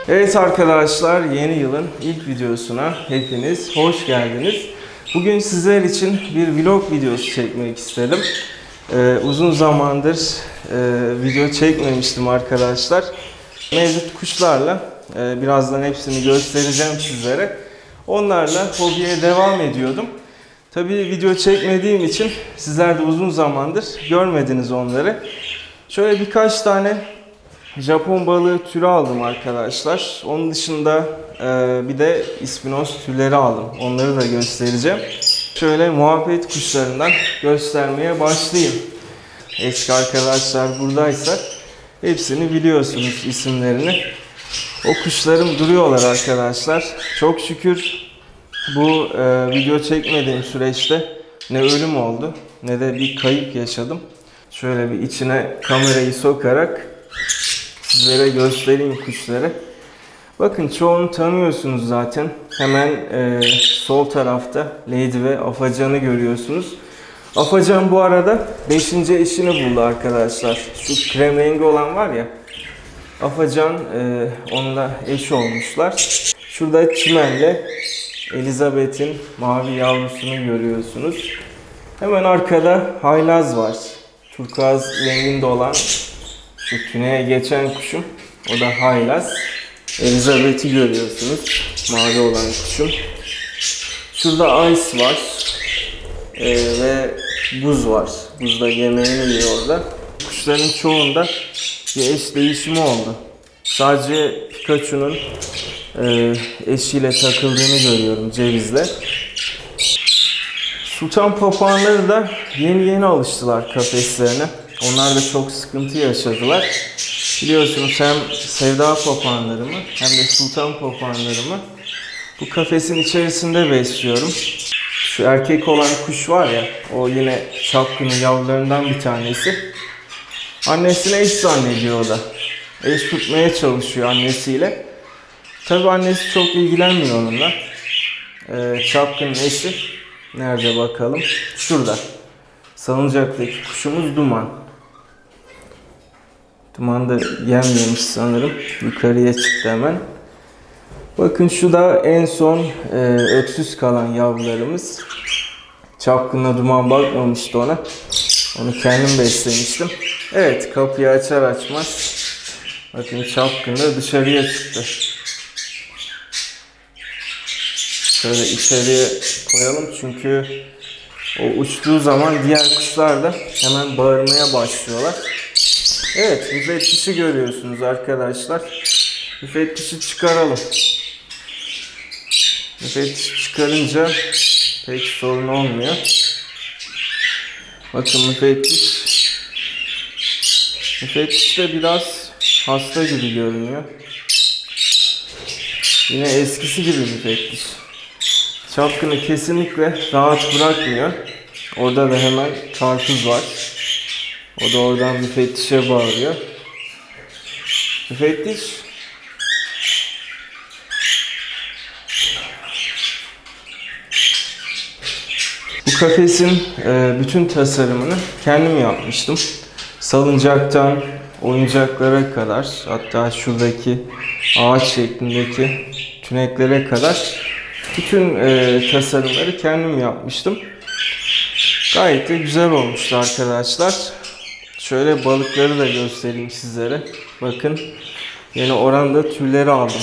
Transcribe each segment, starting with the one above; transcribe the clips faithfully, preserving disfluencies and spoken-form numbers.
Evet arkadaşlar, yeni yılın ilk videosuna hepiniz hoş geldiniz. Bugün sizler için bir vlog videosu çekmek istedim. Ee, uzun zamandır e, video çekmemiştim arkadaşlar. Mevcut kuşlarla e, birazdan hepsini göstereceğim sizlere. Onlarla hobiye devam ediyordum. Tabii video çekmediğim için sizler de uzun zamandır görmediniz onları. Şöyle birkaç tane Japon balığı türü aldım arkadaşlar. Onun dışında e, bir de ispinoz türleri aldım. Onları da göstereceğim. Şöyle muhabbet kuşlarından göstermeye başlayayım. Eski arkadaşlar buradaysa hepsini biliyorsunuz, isimlerini. O kuşlarım duruyorlar arkadaşlar. Çok şükür bu e, video çekmediğim süreçte ne ölüm oldu ne de bir kayıp yaşadım. Şöyle bir içine kamerayı sokarak sizlere göstereyim kuşları. Bakın çoğunu tanıyorsunuz zaten. Hemen e, sol tarafta Lady ve Afacan'ı görüyorsunuz. Afacan bu arada beşinci eşini buldu arkadaşlar. Şu krem rengi olan var ya. Afacan e, onunla eş olmuşlar. Şurada Çimen'le Elizabeth'in mavi yavrusunu görüyorsunuz. Hemen arkada Haylaz var. Turkuaz renginde olan şu tüneye geçen kuşum. O da Haylaz. Elizabeth'i görüyorsunuz. Mavi olan kuşum. Şurada Ice var. Ee, ve Buz var. Buz da yemeğini yiyor orada. Kuşların çoğunda bir eş değişimi oldu. Sadece Pikachu'nun e, eşiyle takıldığını görüyorum, Ceviz'le. Sultan papağanları da yeni yeni alıştılar kafeslerine. Onlar da çok sıkıntı yaşadılar. Biliyorsunuz hem sevda papağanlarımı hem de sultan papağanlarımı bu kafesin içerisinde besliyorum. Şu erkek olan kuş var ya, o yine çapkının yavrularından bir tanesi. Annesine eş zannediyor o da. Eş tutmaya çalışıyor annesiyle. Tabi annesi çok ilgilenmiyor onunla. Ee, çapkının eşi nerede bakalım? Şurada. Salıncaktaki kuşumuz Duman. Duman da yem yemiş sanırım. Yukarıya çıktı hemen. Bakın şu da en son e, öksüz kalan yavrularımız. Çapkınla Duman bakmamıştı ona. Onu kendim beslemiştim. Evet, kapıyı açar açmaz bakın Çapkın da dışarıya çıktı. Şöyle içeriye koyalım çünkü o uçtuğu zaman diğer kuşlar da hemen bağırmaya başlıyorlar. Evet, müfettişi görüyorsunuz arkadaşlar. Müfettişi çıkaralım. Müfettiş çıkarınca pek sorun olmuyor. Bakın müfettiş. Müfettiş de biraz hasta gibi görünüyor. Yine eskisi gibi müfettiş. Çapkını kesinlikle rahat bırakmıyor. Orada da hemen karpuz var. O da oradan müfettişe bağırıyor. Müfettiş. Bu kafesin bütün tasarımını kendim yapmıştım. Salıncaktan oyuncaklara kadar, hatta şuradaki ağaç şeklindeki tüneklere kadar bütün e, tasarımları kendim yapmıştım. Gayet de güzel olmuştu arkadaşlar. Şöyle balıkları da göstereyim sizlere. Bakın yine oranda türleri aldım.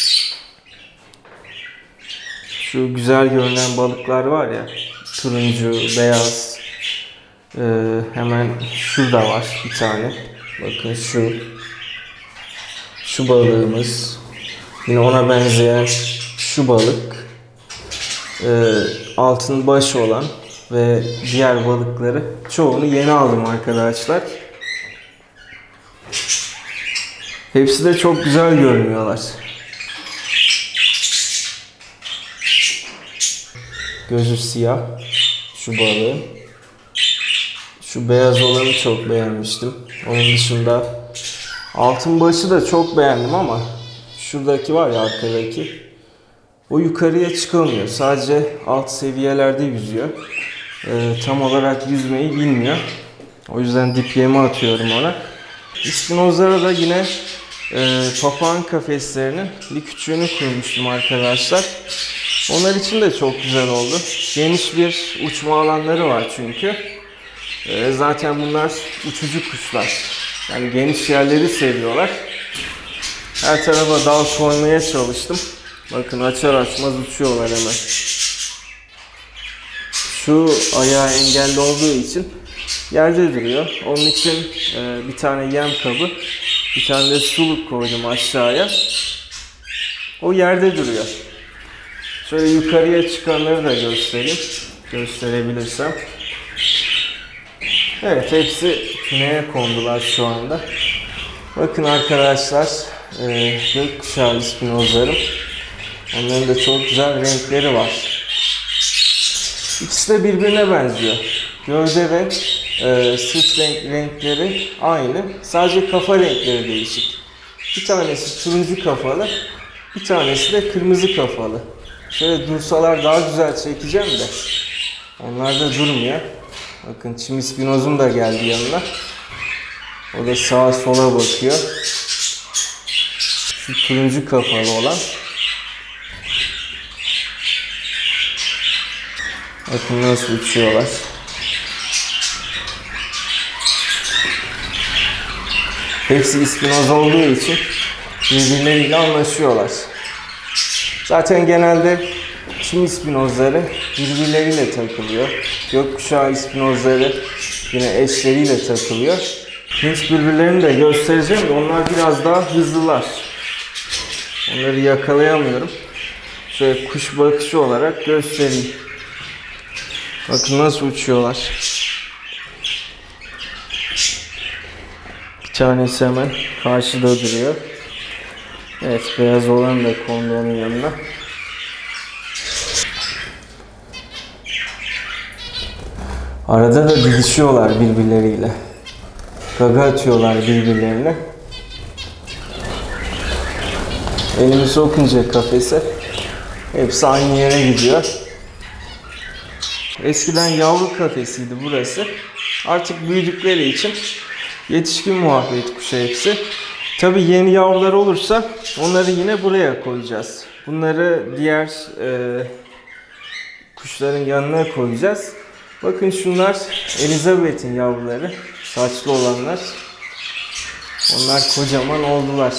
Şu güzel görünen balıklar var ya, turuncu, beyaz. Ee, hemen şurada var bir tane. Bakın şu. Şu balığımız. Yine ona benzeyen şu balık. Ee, altın başı olan ve diğer balıkları çoğunu yeni aldım arkadaşlar. Hepsi de çok güzel görünüyorlar. Gözü siyah şu balığı. Şu beyaz olanı çok beğenmiştim. Onun dışında altın başı da çok beğendim ama şuradaki var ya, arkadaki, o yukarıya çıkamıyor. Sadece alt seviyelerde yüzüyor. Ee, tam olarak yüzmeyi bilmiyor. O yüzden dip yemi atıyorum ona. İspinozlara da yine e, papağan kafeslerinin bir küçüğünü kurmuştum arkadaşlar. Onlar için de çok güzel oldu. Geniş bir uçma alanları var çünkü. E, zaten bunlar uçucu kuşlar. Yani geniş yerleri seviyorlar. Her tarafa dal koymaya çalıştım. Bakın açar açmaz uçuyorlar hemen. Şu ayağı engelli olduğu için yerde duruyor. Onun için e, bir tane yem kabı, bir tane de suluk koydum aşağıya. O yerde duruyor. Şöyle yukarıya çıkanları da göstereyim. Gösterebilirsem. Evet, hepsi küneye kondular şu anda. Bakın arkadaşlar, e, gökkuşağı ispinozlarım. Onların da çok güzel renkleri var. İkisi de birbirine benziyor. Gövde ve e, sırt renk, renkleri aynı. Sadece kafa renkleri değişik. Bir tanesi turuncu kafalı, bir tanesi de kırmızı kafalı. Şöyle dursalar daha güzel çekeceğim de. Onlar da durmuyor. Bakın çim ispinozum da geldi yanına. O da sağa sola bakıyor. Şu turuncu kafalı olan. Bakın nasıl uçuyorlar. Hepsi ispinoz olduğu için birbirleriyle anlaşıyorlar. Zaten genelde çim ispinozları birbirleriyle takılıyor. Gökkuşağı ispinozları yine eşleriyle takılıyor. Hiç birbirlerini de göstereceğim de onlar biraz daha hızlılar. Onları yakalayamıyorum. Şöyle kuş bakışı olarak göstereyim. Bakın nasıl uçuyorlar. Bir tanesi hemen karşıda duruyor. Evet, beyaz olan da kondu onun yanına. Arada da didişiyorlar birbirleriyle. Gaga atıyorlar birbirlerine. Elimi sokunca kafese hepsi aynı yere gidiyor. Eskiden yavru kafesiydi burası. Artık büyüdükleri için yetişkin muhabbet kuşu hepsi. Tabii yeni yavrular olursa onları yine buraya koyacağız. Bunları diğer e, kuşların yanına koyacağız. Bakın şunlar Elizabeth'in yavruları. Saçlı olanlar. Onlar kocaman oldular.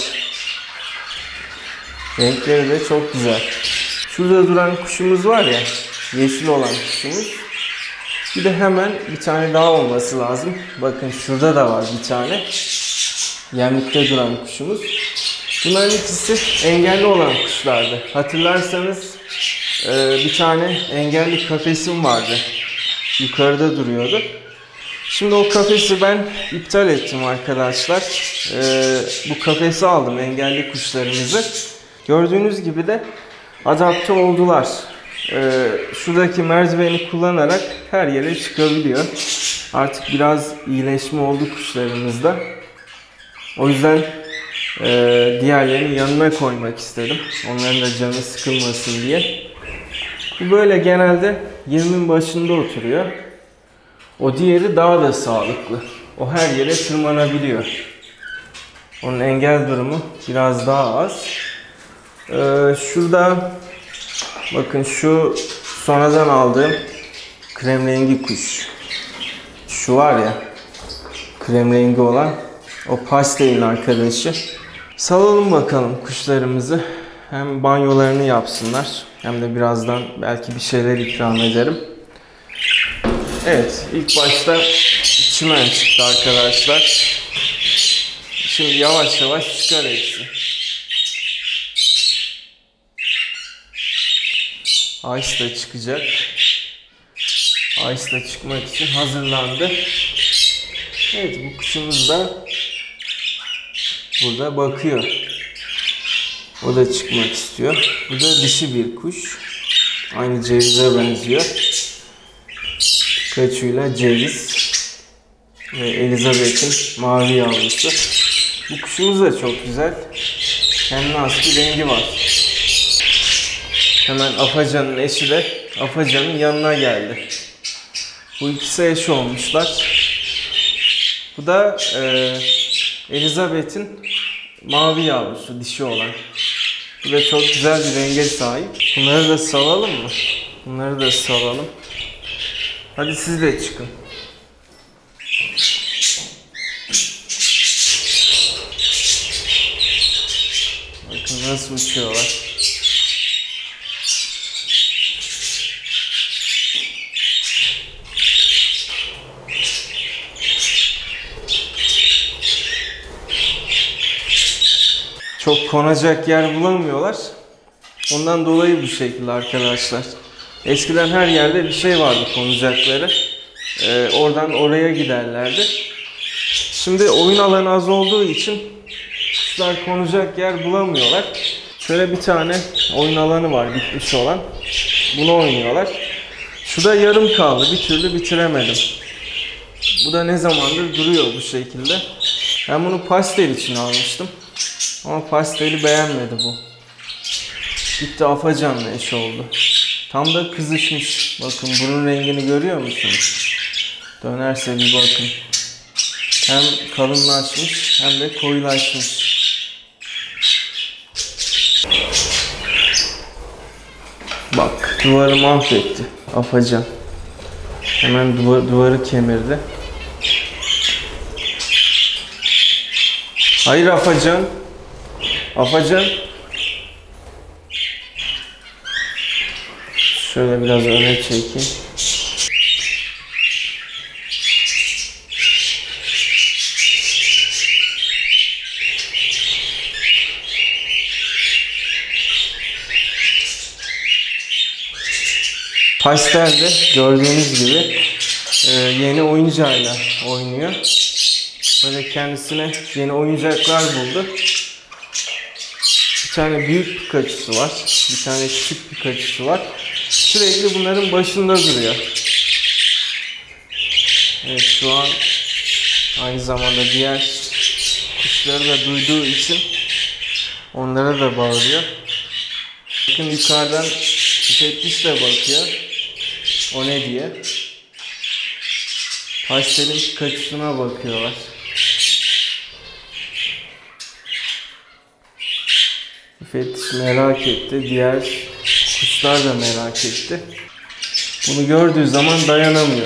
Renkleri de çok güzel. Şurada duran kuşumuz var ya, yeşil olan kuşumuz. Bir de hemen bir tane daha olması lazım. Bakın şurada da var bir tane. Yemlikte duran kuşumuz. Bunların ikisi engelli olan kuşlardı. Hatırlarsanız bir tane engelli kafesim vardı. Yukarıda duruyordu. Şimdi o kafesi ben iptal ettim arkadaşlar. Bu kafesi aldım engelli kuşlarımızı. Gördüğünüz gibi de adapte oldular. Şuradaki merdiveni kullanarak her yere çıkabiliyor. Artık biraz iyileşme oldu kuşlarımızda. O yüzden e, diğerlerini yanına koymak istedim. Onların da canı sıkılmasın diye. Bu böyle genelde yerimin başında oturuyor. O diğeri daha da sağlıklı. O her yere tırmanabiliyor. Onun engel durumu biraz daha az. Ee, şurada bakın şu sonradan aldığım krem rengi kuş. Şu var ya, krem rengi olan. O pastelin arkadaşı. Salalım bakalım kuşlarımızı. Hem banyolarını yapsınlar hem de birazdan belki bir şeyler ikram ederim. Evet, ilk başta çimen çıktı arkadaşlar. Şimdi yavaş yavaş çıkar hepsi. Ice da çıkacak. Ice da çıkmak için hazırlandı. Evet, bu kuşumuz da burada bakıyor. O da çıkmak istiyor. Bu da dişi bir kuş. Aynı cevize benziyor. Kaçıyla ceviz. Ve Elizabeth'in mavi yavrusu. Bu kuşumuz da çok güzel. Kendine has bir rengi var. Hemen Afacan'ın eşi de Afacan'ın yanına geldi. Bu ikisi eş olmuşlar. Bu da e, Elizabeth'in mavi yavrusu, dişi olan. Bu da çok güzel bir renge sahip. Bunları da salalım mı? Bunları da salalım. Hadi siz de çıkın. Bakın nasıl uçuyorlar. Çok konacak yer bulamıyorlar. Ondan dolayı bu şekilde arkadaşlar. Eskiden her yerde bir şey vardı konacakları. Ee, oradan oraya giderlerdi. Şimdi oyun alanı az olduğu için kuşlar konacak yer bulamıyorlar. Şöyle bir tane oyun alanı var bitmiş olan. Bunu oynuyorlar. Şu da yarım kaldı. Bir türlü bitiremedim. Bu da ne zamandır duruyor bu şekilde. Ben bunu pastel için almıştım. Ama pasteli beğenmedi bu. Gitti afacanla eş oldu. Tam da kızışmış. Bakın bunun rengini görüyor musunuz? Dönerse bir bakın. Hem kalınlaşmış hem de koyulaşmış. Bak duvarı mahvetti afacan. Hemen duvar, duvarı kemirdi. Hayır afacan. Afacan. Şöyle biraz öne çekeyim. Pastel'de gördüğünüz gibi e, yeni oyuncağıyla oynuyor. Böyle kendisine yeni oyuncaklar buldu. Bir tane büyük Pikachu'su var. Bir tane küçük Pikachu'su var. Sürekli bunların başında duruyor. Evet şu an aynı zamanda diğer kuşları da duyduğu için onlara da bağırıyor. Bakın yukarıdan müfettiş de bakıyor. O ne diye. Pastelin Pikachu'suna bakıyorlar. Müfettiş merak etti. Diğer kuşlar da merak etti. Bunu gördüğü zaman dayanamıyor.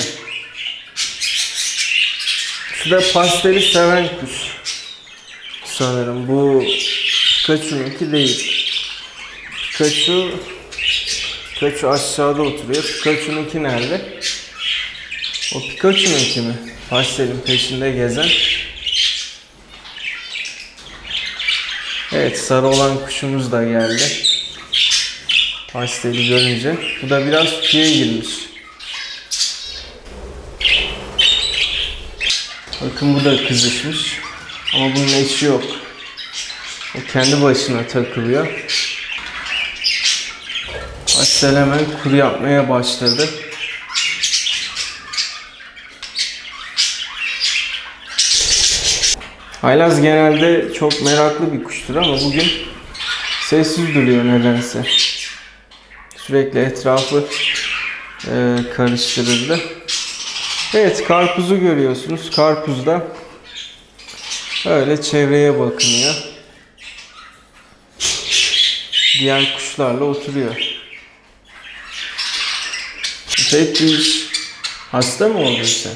Şu da pasteli seven kuş. Sanırım bu Pikachu'nunki değil. Pikachu Pikachu aşağıda oturuyor. Pikachu'nunki nerede? O Pikachu'nunki mi? Pastelin peşinde gezen. Evet sarı olan kuşumuz da geldi. Pasteli görünce. Bu da biraz tüye girmiş. Bakın bu da kızışmış. Ama bunun eşi yok. O kendi başına takılıyor. Pastel hemen kuru yapmaya başladı. Haylaz genelde çok meraklı bir kuştur ama bugün sessiz duruyor nedense. Sürekli etrafı e, karıştırıldı. Evet karpuzu görüyorsunuz. Karpuz da öyle çevreye bakınıyor. Diğer kuşlarla oturuyor. Müfettiş, hasta mı oldun sen?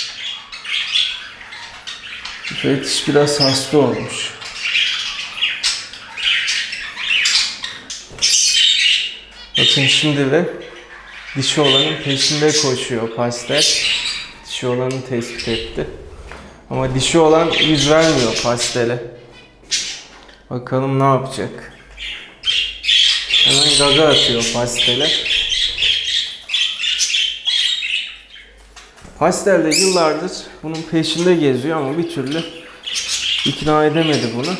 Müfettiş biraz hasta olmuş. Bakın şimdi de dişi olanın peşinde koşuyor pastel. Dişi olanı tespit etti. Ama dişi olan yüz vermiyor pastele. Bakalım ne yapacak. Hemen gaga atıyor pastele. Pastel de yıllardır bunun peşinde geziyor ama bir türlü ikna edemedi bunu.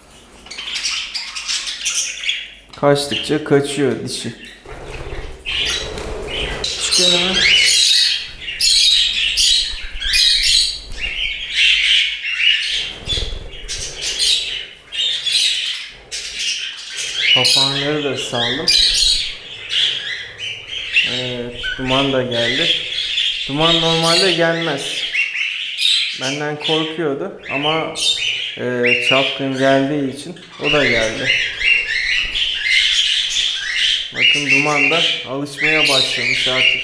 Kaçtıkça kaçıyor dişi. Çıkıyor hemen. Papağanları da saldım. Evet, duman da geldi. Duman normalde gelmez. Benden korkuyordu ama e, çapkın geldiği için o da geldi. Bakın duman da alışmaya başlamış artık.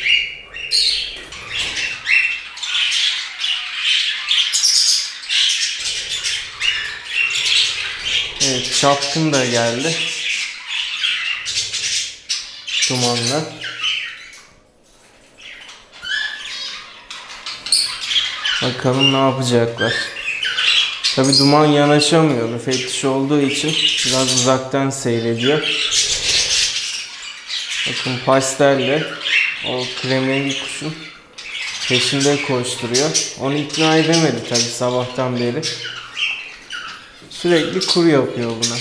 Evet, çapkın da geldi. Dumanla. Bakalım ne yapacaklar. Tabi duman yanaşamıyor. Müfettiş olduğu için biraz uzaktan seyrediyor. Bakın pastelle o kremlengi kuşun peşinde koşturuyor. Onu ikna edemedi tabi sabahtan beri. Sürekli kuru yapıyor buna.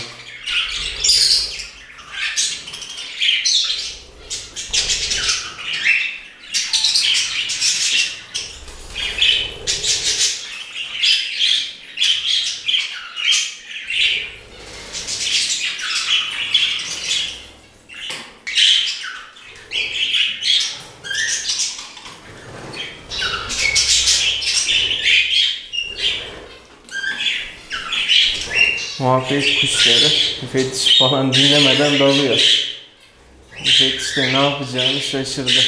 Muhabbet kuşları müfettiş falan dinlemeden dalıyor. Müfettiş de ne yapacağını şaşırdı.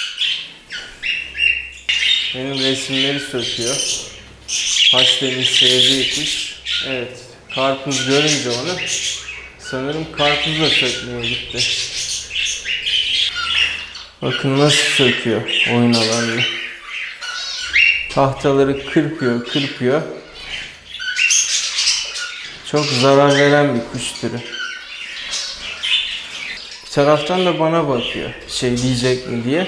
Benim resimleri söküyor. Pastelin sevdiği kuş. Evet, karpuz görünce onu sanırım karpuz da sökmeye gitti. Bakın nasıl söküyor oyun alanını. Tahtaları kırpıyor, kırpıyor. Çok zarar veren bir kuş türü. Bir taraftan da bana bakıyor. Bir şey diyecek mi diye.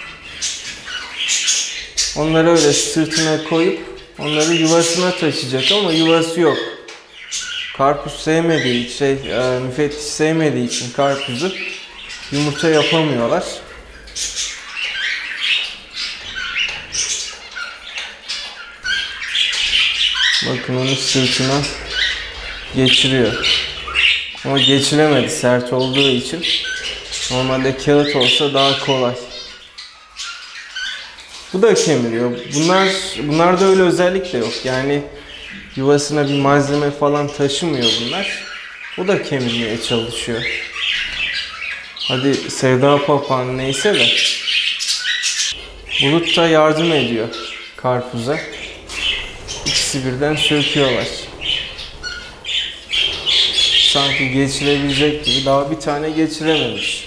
Onları öyle sırtına koyup onları yuvasına taşıyacak ama yuvası yok. Karpuz sevmediği için, şey, e, müfettiş sevmediği için karpuzu yumurta yapamıyorlar. Bakın onu sırtına geçiriyor. Ama geçiremedi sert olduğu için. Normalde kağıt olsa daha kolay. Bu da kemiriyor. Bunlar bunlarda öyle özellik de yok. Yani yuvasına bir malzeme falan taşımıyor bunlar. O da kemirmeye çalışıyor. Hadi Sevda Papağan neyse de. Bulut da yardım ediyor karpuza. İkisi birden söküyorlar. Sanki geçirebilecek gibi daha bir tane geçirememiş.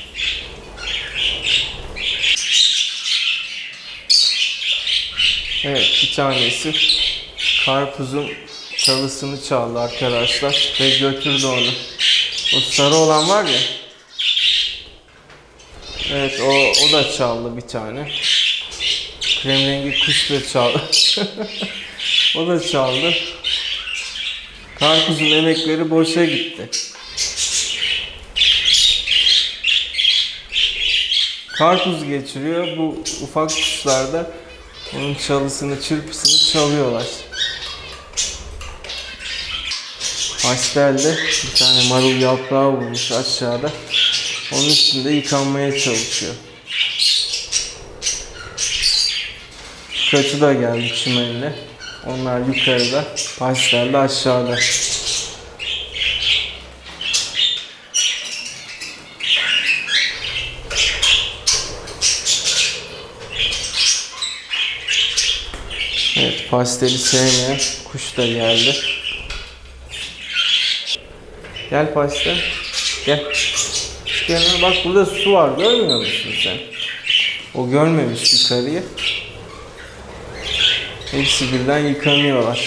Evet, bir tanesi karpuzun çalısını çaldı arkadaşlar ve götürdü onu. O sarı olan var ya. Evet, o, o da çaldı bir tane. Kremlengi kuş da çaldı. O da çaldı. Karpuzun emekleri boşa gitti. Karpuz geçiriyor. Bu ufak kuşlar da onun çalısını, çırpısını çalıyorlar. Pastel de bir tane marul yaprağı bulmuş aşağıda. Onun üstünde yıkanmaya çalışıyor. Kaçı da geldi çimenle. Onlar yukarıda, pastel de aşağıda. Evet, pasteli sevmeyen kuş da geldi. Gel pastel. Gel. Gel bak, burada su var, görmüyor musun sen? O görmemiş yukarıyı. Hepsi birden yıkanıyorlar.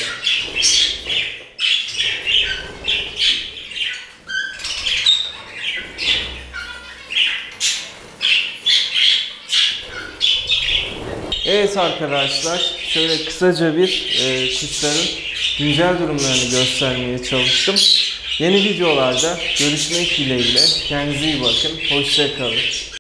Evet arkadaşlar, şöyle kısaca bir e, kuşların güncel durumlarını göstermeye çalıştım. Yeni videolarda görüşmek dileğiyle. Kendinize iyi bakın. Hoşça kalın.